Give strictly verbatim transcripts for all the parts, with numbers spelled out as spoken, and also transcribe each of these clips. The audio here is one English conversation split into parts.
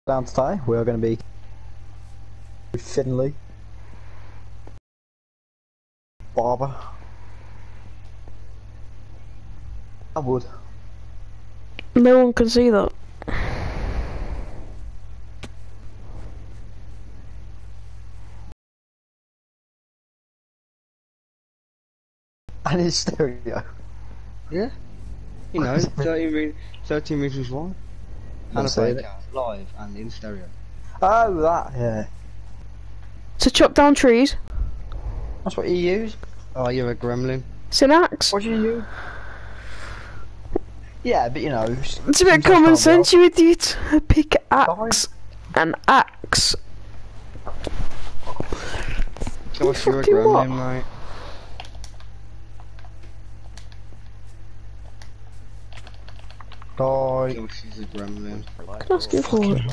Down today, we are going to be Finley, Barber, I would. No one can see that. And his stereo. Yeah. You know, thirteen, re thirteen reasons why. Never Hannah seen it. Baker, live and in stereo. Oh, that, yeah. To chop down trees. That's what you use. Oh, you're a gremlin. It's an axe. What do you use? Yeah, but you know. It's a bit common sense, you idiot. A pickaxe. An axe. Gosh, you're a fucking what? gremlin, mate. Die. Gosh, she's a gremlin. Can I ask you for it?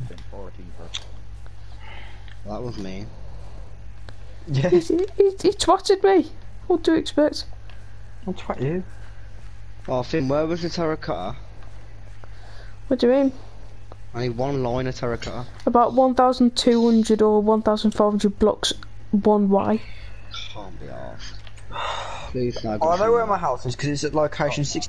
That was me. He, Yes. he, he, he twatted me. What do you expect? I'll twat you. Oh, Finn, where was the terracotta? What do you mean? I need one line of terracotta. About one thousand two hundred or one thousand five hundred blocks one Y. Can't be arsed. Please, no. Oh, I know where my house is because it's at location six.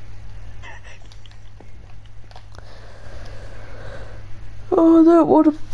Oh, I don't want to